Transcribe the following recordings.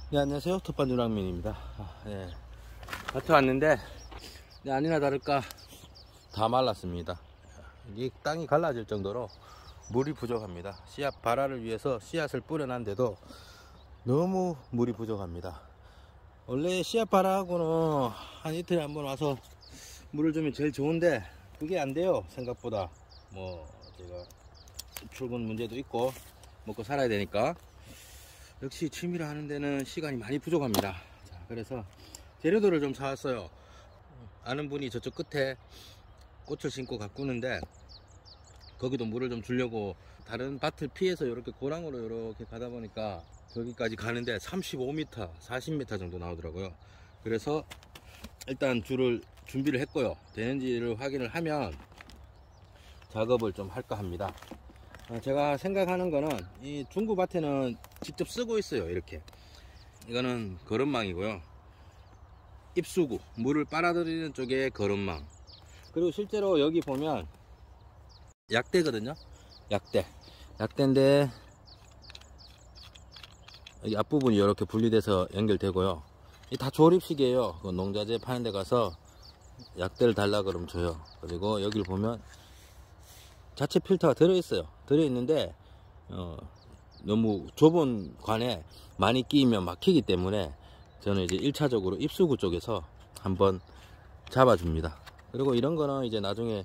네, 안녕하세요. 텃밭 유랑민입니다. 네. 밭에 왔는데, 네, 아니나 다를까 다 말랐습니다. 이 땅이 갈라질 정도로 물이 부족합니다. 씨앗 발화를 위해서 씨앗을 뿌려놨는데도 너무 물이 부족합니다. 원래 씨앗 발화하고는 한 이틀에 한번 와서 물을 주면 제일 좋은데 그게 안 돼요. 생각보다 제가 출근 문제도 있고 먹고 살아야 되니까 역시 취미를 하는 데는 시간이 많이 부족합니다. 자, 그래서 재료들을 좀 사왔어요. 아는 분이 저쪽 끝에 꽃을 심고 가꾸는데 거기도 물을 좀 주려고 다른 밭을 피해서 이렇게 고랑으로 이렇게 가다 보니까 거기까지 가는데 35m, 40m 정도 나오더라고요. 그래서 일단 줄을 준비를 했고요. 되는지를 확인을 하면 작업을 좀 할까 합니다. 제가 생각하는 거는 이 중구밭에는 직접 쓰고 있어요. 이렇게 이거는 거름망이고요. 입수구, 물을 빨아들이는 쪽에 거름망, 그리고 실제로 여기 보면 약대거든요. 약대인데 여기 앞부분이 이렇게 분리돼서 연결되고요. 이 다 조립식이에요. 그 농자재 파는 데 가서 약대를 달라 그러면 줘요. 그리고 여기를 보면 자체 필터가 들어있어요. 들어있는데 너무 좁은 관에 많이 끼면 막히기 때문에 저는 이제 1차적으로 입수구 쪽에서 한번 잡아줍니다. 그리고 이런 거는 이제 나중에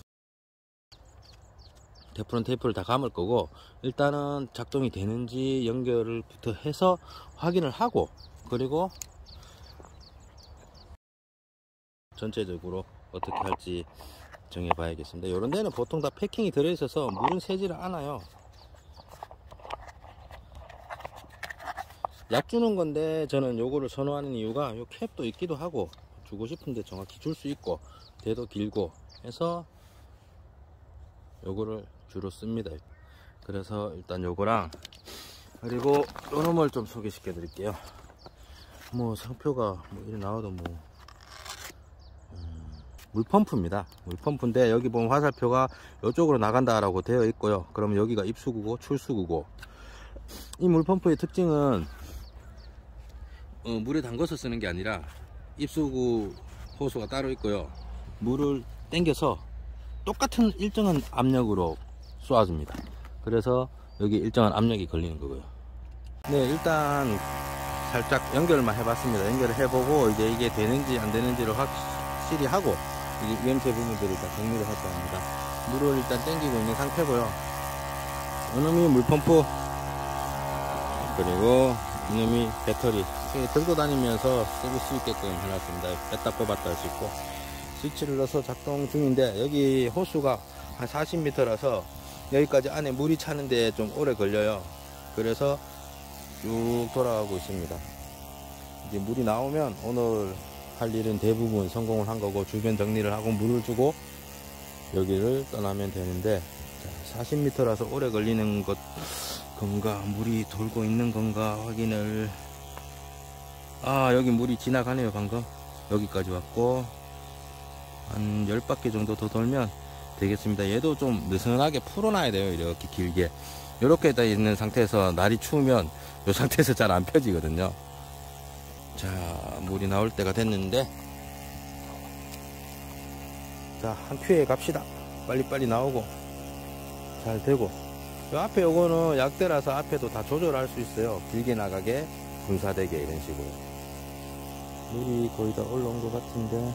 테프론 테이프를 다 감을 거고, 일단은 작동이 되는지 연결부터 해서 확인을 하고, 그리고 전체적으로 어떻게 할지 정해봐야겠습니다. 이런 데는 보통 다 패킹이 들어있어서 물은 새지를 않아요. 약 주는 건데 저는 요거를 선호하는 이유가 요 캡도 있기도 하고, 주고 싶은데 정확히 줄 수 있고 대도 길고 해서 요거를 주로 씁니다. 그래서 일단 요거랑, 그리고 요 놈을 좀 소개시켜 드릴게요. 상표가 이래 나와도 물펌프입니다. 물펌프인데 여기 보면 화살표가 이쪽으로 나간다라고 되어 있고요. 그러면 여기가 입수구고 출수구고, 이 물펌프의 특징은 물에 담궈서 쓰는 게 아니라 입수구 호수가 따로 있고요. 물을 당겨서 똑같은 일정한 압력으로 쏘아줍니다. 그래서 여기 일정한 압력이 걸리는 거고요. 네, 일단 살짝 연결만 해봤습니다. 연결을 해보고 이제 이게 되는지 안 되는지를 확실히 하고 이게 유엠체 부분들을 다 정리를 할 겁니다. 물을 일단 당기고 있는 상태고요. 이놈이 물펌프, 그리고 이놈이 배터리, 들고 다니면서 쓸 수 있게끔 해놨습니다. 뺐다 뽑았다 할 수 있고, 스위치를 넣어서 작동 중인데 여기 호수가 한 40m라서 여기까지 안에 물이 차는데 좀 오래 걸려요. 그래서 쭉 돌아가고 있습니다. 이제 물이 나오면 오늘 할 일은 대부분 성공을 한 거고, 주변 정리를 하고 물을 주고 여기를 떠나면 되는데, 40m라서 오래 걸리는 건가, 물이 돌고 있는 건가 확인을. 여기 물이 지나가네요. 방금 여기까지 왔고 한 10바퀴 정도 더 돌면 되겠습니다. 얘도 좀 느슨하게 풀어놔야 돼요. 이렇게 길게 이렇게 돼 있는 상태에서 날이 추우면 이 상태에서 잘 안 펴지거든요. 자, 물이 나올 때가 됐는데, 자, 한 큐에 갑시다. 빨리빨리 나오고 잘 되고, 요 앞에 요거는 약대라서 앞에도 다 조절할 수 있어요. 길게 나가게, 분사되게, 이런 식으로. 물이 거의 다 올라온 것 같은데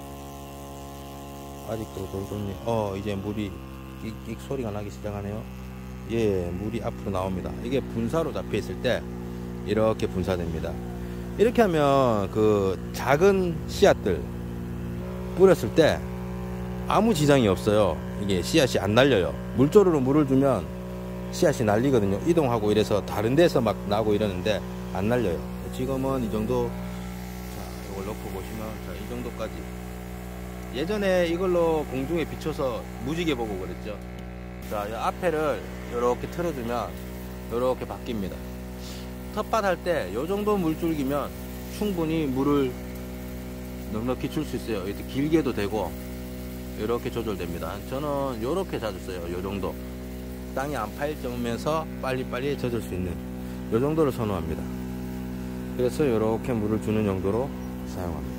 아직도 돌돌니. 이제 물이 익익 소리가 나기 시작하네요. 예, 물이 앞으로 나옵니다. 이게 분사로 잡혀 있을 때 이렇게 분사됩니다. 이렇게 하면 그 작은 씨앗들 뿌렸을 때 아무 지장이 없어요. 이게 씨앗이 안 날려요. 물조르로 물을 주면 씨앗이 날리거든요. 이동하고 이래서 다른 데서 막 나고 이러는데 안 날려요. 지금은 이 정도. 자, 이걸 놓고 보시면, 자, 이 정도까지. 예전에 이걸로 공중에 비춰서 무지개 보고 그랬죠. 자, 이 앞에를 이렇게 틀어주면 이렇게 바뀝니다. 텃밭 할 때 이 정도 물줄기면 충분히 물을 넉넉히 줄 수 있어요. 이렇게 길게도 되고 이렇게 조절됩니다. 저는 이렇게 자주 써요. 이 정도 땅이 안 파일 정도면서 빨리빨리 젖을 수 있는 이 정도를 선호합니다. 그래서 이렇게 물을 주는 용도로 사용합니다.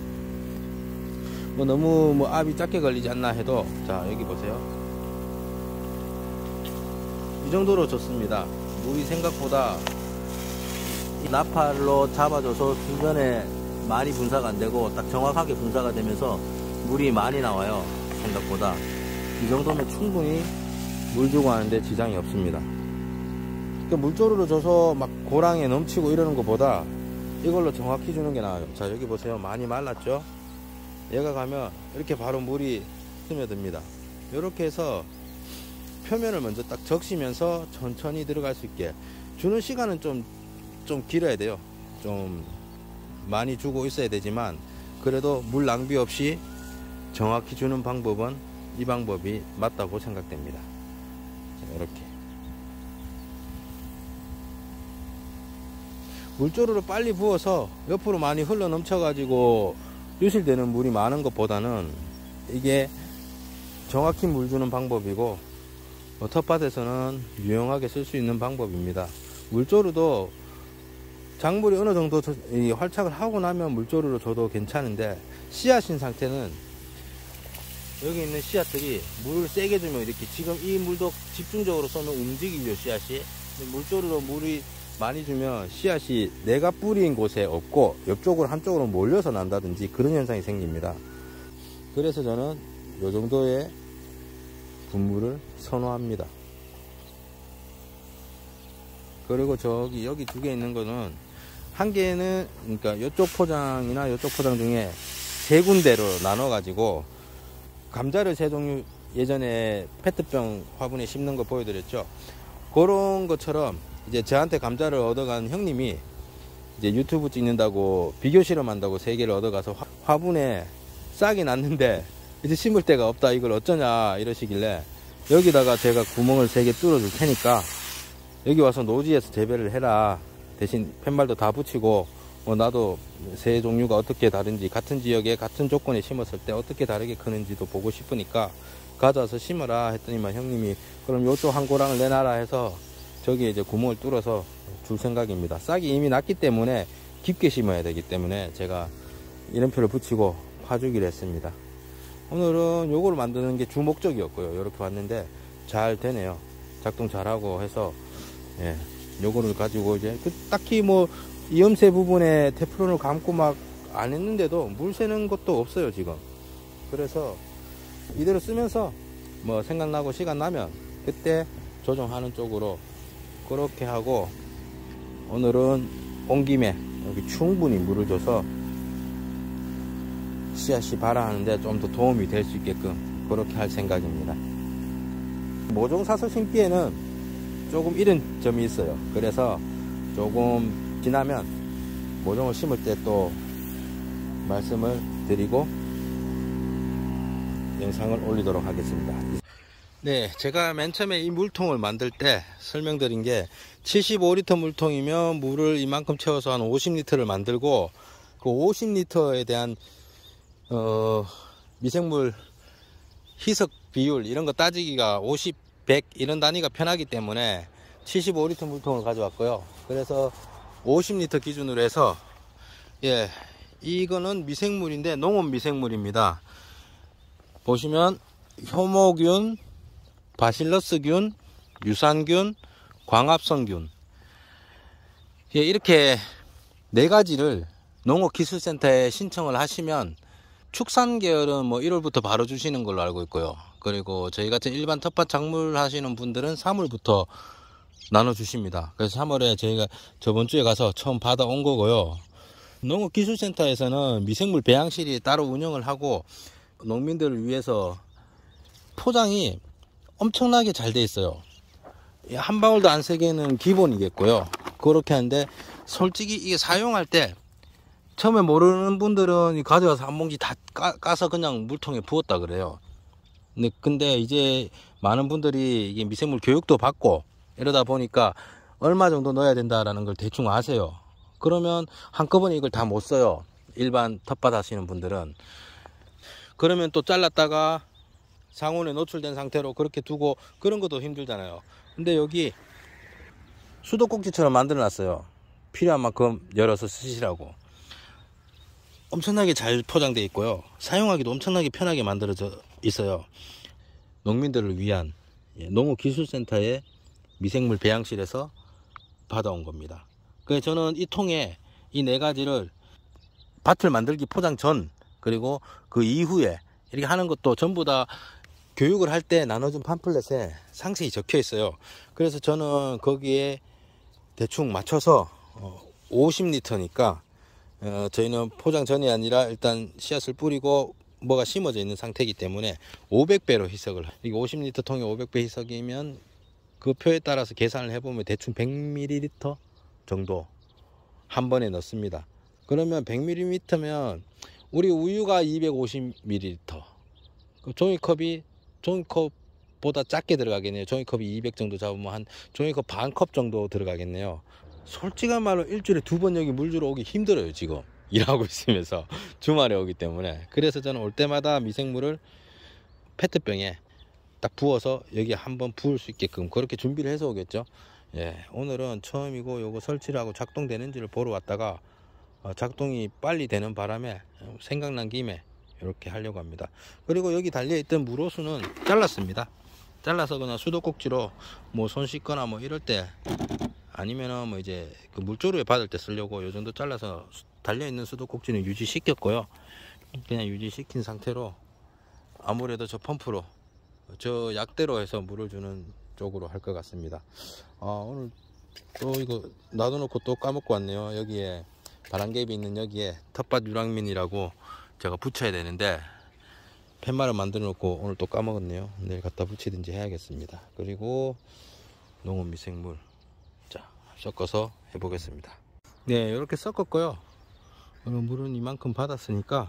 뭐 너무 뭐 압이 작게 걸리지 않나 해도, 자 여기 보세요. 이 정도로 좋습니다. 물이 생각보다 나팔로 잡아줘서 중간에 많이 분사가 안 되고 딱 정확하게 분사가 되면서 물이 많이 나와요. 생각보다 이 정도면 충분히 물 주고 하는데 지장이 없습니다. 그러니까 물조르로 줘서 막 고랑에 넘치고 이러는 것보다 이걸로 정확히 주는 게 나아요. 자 여기 보세요. 많이 말랐죠. 얘가 가면 이렇게 바로 물이 스며듭니다. 이렇게 해서 표면을 먼저 딱 적시면서 천천히 들어갈 수 있게 주는 시간은 좀 길어야 돼요. 좀 많이 주고 있어야 되지만 그래도 물 낭비 없이 정확히 주는 방법은 이 방법이 맞다고 생각됩니다. 자, 이렇게 물조르로 빨리 부어서 옆으로 많이 흘러 넘쳐 가지고 유실되는 물이 많은 것보다는 이게 정확히 물 주는 방법이고 텃밭에서는 유용하게 쓸 수 있는 방법입니다. 물조르도 작물이 어느 정도 활착을 하고 나면 물조르로 줘도 괜찮은데, 씨앗인 상태는 여기 있는 씨앗들이 물을 세게 주면 이렇게, 지금 이 물도 집중적으로 쏘면 움직이죠 씨앗이. 물조르로 물이 많이 주면 씨앗이 내가 뿌린 곳에 없고 옆쪽으로 한쪽으로 몰려서 난다든지 그런 현상이 생깁니다. 그래서 저는 이 정도의 분무를 선호합니다. 그리고 여기 두 개 있는 거는, 한 개는 그러니까 이쪽 포장이나 이쪽 포장 중에 세 군데로 나눠 가지고 감자를 세 종류, 예전에 페트병 화분에 심는 거 보여드렸죠. 그런 것처럼 이제 저한테 감자를 얻어간 형님이 이제 유튜브 찍는다고 비교 실험한다고 3개를 얻어가서 화분에 싹이 났는데 이제 심을 데가 없다, 이걸 어쩌냐 이러시길래 여기다가 제가 구멍을 3개 뚫어 줄 테니까 여기 와서 노지에서 재배를 해라. 대신 팻말도 다 붙이고 나도 새 종류가 어떻게 다른지, 같은 지역에 같은 조건에 심었을 때 어떻게 다르게 크는지도 보고 싶으니까 가져와서 심어라 했더니만 형님이 그럼 요쪽 한 고랑을 내놔라 해서 저기에 이제 구멍을 뚫어서 줄 생각입니다. 싹이 이미 났기 때문에 깊게 심어야 되기 때문에 제가 이름표를 붙이고 파주기로 했습니다. 오늘은 요거를 만드는 게 주 목적이었고요. 이렇게 왔는데 잘 되네요. 작동 잘하고 해서, 예, 요거를 가지고 이제 딱히 뭐 이염새 부분에 테프론을 감고 막 안 했는데도 물 새는 것도 없어요 지금. 그래서 이대로 쓰면서 뭐 생각나고 시간 나면 그때 조정하는 쪽으로 그렇게 하고, 오늘은 온 김에 여기 충분히 물을 줘서 씨앗이 발아하는데 좀 더 도움이 될 수 있게끔 그렇게 할 생각입니다. 모종 사서 심기에는 조금 이른 점이 있어요. 그래서 조금 지나면 모종을 심을 때 또 말씀을 드리고 영상을 올리도록 하겠습니다. 네, 제가 맨 처음에 이 물통을 만들 때 설명드린 게 75리터 물통이면 물을 이만큼 채워서 한 50리터를 만들고, 그 50리터에 대한 미생물 희석 비율 이런 거 따지기가 50, 100 이런 단위가 편하기 때문에 75리터 물통을 가져왔고요. 그래서 50리터 기준으로 해서, 예, 이거는 미생물인데 농업 미생물입니다. 보시면 효모균, 바실러스균, 유산균, 광합성균, 예, 이렇게 4가지를 농업기술센터에 신청을 하시면 축산 계열은 뭐 1월부터 바로 주시는 걸로 알고 있고요. 그리고 저희 같은 일반 텃밭 작물 하시는 분들은 3월부터 나눠 주십니다. 그래서 3월에 저희가 저번 주에 가서 처음 받아온 거고요. 농업기술센터에서는 미생물 배양실이 따로 운영을 하고 농민들을 위해서 포장이 엄청나게 잘 돼 있어요. 한 방울도 안 새게는 기본이겠고요. 그렇게 하는데 솔직히 이게 사용할 때 처음에 모르는 분들은 가져와서 한 봉지 다 까서 그냥 물통에 부었다 그래요. 근데 이제 많은 분들이 이게 미생물 교육도 받고 이러다 보니까 얼마 정도 넣어야 된다라는 걸 대충 아세요. 그러면 한꺼번에 이걸 다 못 써요. 일반 텃밭 하시는 분들은. 그러면 또 잘랐다가 상온에 노출된 상태로 그렇게 두고 그런 것도 힘들잖아요. 근데 여기 수도꼭지처럼 만들어 놨어요. 필요한 만큼 열어서 쓰시라고. 엄청나게 잘 포장되어 있고요. 사용하기도 엄청나게 편하게 만들어져 있어요. 농민들을 위한 농업기술센터의 미생물 배양실에서 받아온 겁니다. 그래서 저는 이 통에 이 4가지를 밭을 만들기 포장 전 그리고 그 이후에 이렇게 하는 것도 전부 다 교육을 할 때 나눠준 팜플렛에 상세히 적혀 있어요. 그래서 저는 거기에 대충 맞춰서 50리터니까 저희는 포장 전이 아니라 일단 씨앗을 뿌리고 뭐가 심어져 있는 상태이기 때문에 500배로 희석을. 이게 50리터 통에 500배 희석이면 그 표에 따라서 계산을 해보면 대충 100ml 정도 한 번에 넣습니다. 그러면 100ml면 우리 우유가 250ml, 그 종이컵보다 작게 들어가겠네요. 종이컵이 200 정도 잡으면 한 종이컵 반컵 정도 들어가겠네요. 솔직한 말로 일주일에 2번 여기 물 주러 오기 힘들어요. 지금 일하고 있으면서 주말에 오기 때문에. 그래서 저는 올 때마다 미생물을 페트병에 딱 부어서 여기 한번 부을 수 있게끔 그렇게 준비를 해서 오겠죠. 예, 오늘은 처음이고 요거 설치를 하고 작동되는지를 보러 왔다가 작동이 빨리 되는 바람에 생각난 김에 이렇게 하려고 합니다. 그리고 여기 달려있던 물호수는 잘랐습니다. 잘라서 그냥 수도꼭지로 뭐 손 씻거나 뭐 이럴 때 아니면은 뭐 이제 그 물조르에 받을 때 쓰려고 요 정도 잘라서 달려있는 수도꼭지는 유지시켰고요. 그냥 유지시킨 상태로 아무래도 저 펌프로 저 약대로 해서 물을 주는 쪽으로 할 것 같습니다. 오늘 또 이거 놔둬놓고 또 까먹고 왔네요. 여기에 바람개비 있는 여기에 텃밭 유랑민이라고 제가 붙여야 되는데 팻말을 만들어 놓고 오늘 또 까먹었네요. 내일 갖다 붙이든지 해야겠습니다. 그리고 농업 미생물 자 섞어서 해보겠습니다. 네, 이렇게 섞었고요. 오늘 물은 이만큼 받았으니까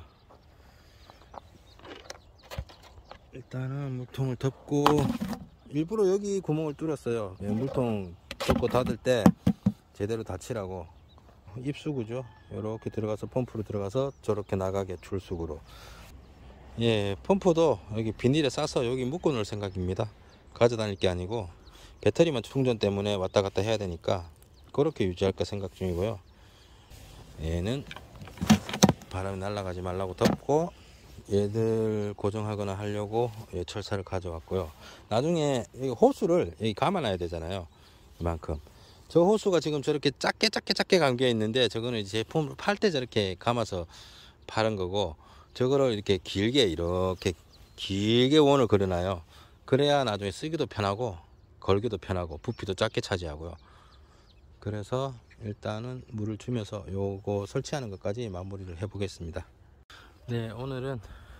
일단은 물통을 덮고 일부러 여기 구멍을 뚫었어요. 물통 덮고 닫을 때 제대로 닫히라고. 입수구죠. 이렇게 들어가서 펌프로 들어가서 저렇게 나가게 출수구로. 예, 펌프도 여기 비닐에 싸서 여기 묶어 놓을 생각입니다. 가져다닐 게 아니고 배터리만 충전 때문에 왔다 갔다 해야 되니까 그렇게 유지할까 생각 중이고요. 얘는 바람이 날아가지 말라고 덮고 얘들 고정하거나 하려고 철사를 가져왔고요. 나중에 여기 호수를 여기 감아놔야 되잖아요. 이만큼. 저 호수가 지금 저렇게 작게 감겨 있는데 저거는 제품을 팔 때 저렇게 감아서 파는 거고, 저거를 이렇게 길게 원을 그려놔요. 그래야 나중에 쓰기도 편하고 걸기도 편하고 부피도 작게 차지하고요. 그래서 일단은 물을 주면서 요거 설치하는 것까지 마무리를 해 보겠습니다. 네, 오늘은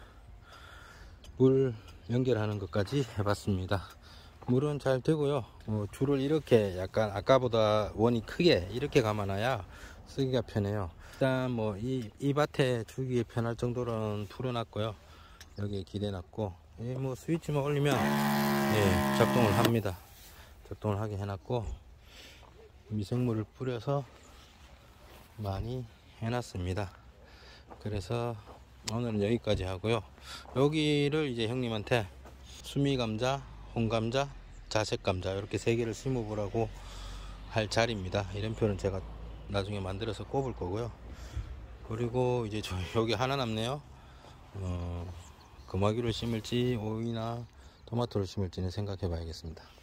물 연결하는 것까지 해봤습니다. 물은 잘 되고요. 줄을 이렇게 약간 아까보다 원이 크게 이렇게 감아놔야 쓰기가 편해요. 일단 뭐 이 밭에 주기에 편할 정도로는 풀어놨고요. 여기에 기대놨고, 뭐 스위치만 올리면 작동을 합니다. 작동을 하게 해놨고, 미생물을 뿌려서 많이 해놨습니다. 그래서 오늘은 여기까지 하고요. 여기를 이제 형님한테 수미감자, 홍감자, 자색감자 이렇게 3개를 심어보라고 할 자리입니다. 이름표는 제가 나중에 만들어서 꼽을 거고요. 그리고 이제 여기 하나 남네요. 금화기를 심을지 오이나 토마토를 심을지는 생각해 봐야겠습니다.